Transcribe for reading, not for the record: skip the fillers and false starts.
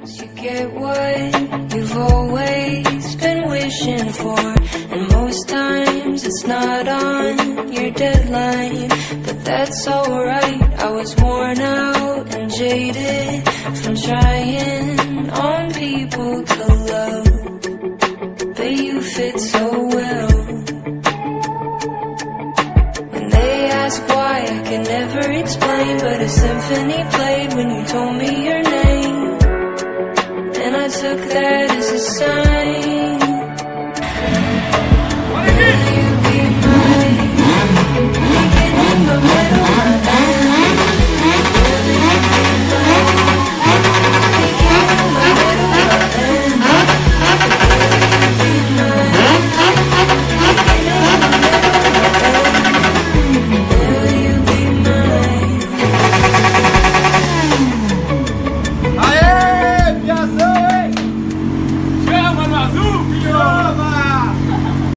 You get what you've always been wishing for, and most times it's not on your deadline. But that's alright, I was worn out and jaded from trying on people to love, but you fit so well. When they ask why, I can never explain, but a symphony played when you told me your name, and I took that